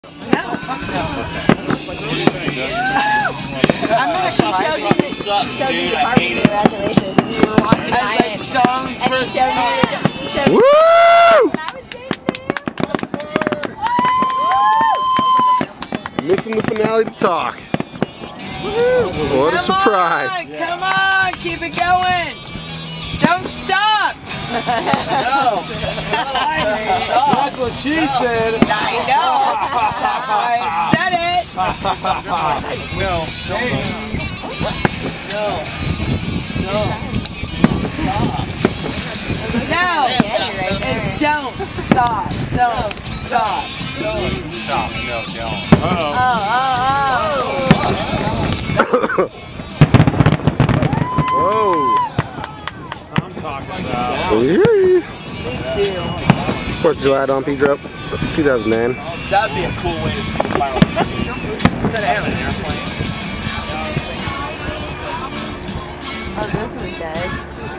I'm gonna show you the carpet. Congratulations. You were walking by it, and she showed you. Woo! Missing the finale to talk. What a surprise. Come on, keep it going. Don't stop. No. That's what she said. I know. That's why I said it. No. No. It's don't stop. Don't stop. Stop. No, don't. Whoa. I'm talking about. Me too. 4th of July Don Pedro, 2009. That'd be a cool way to see the fireworks. Instead of having an airplane. Oh, those were dead.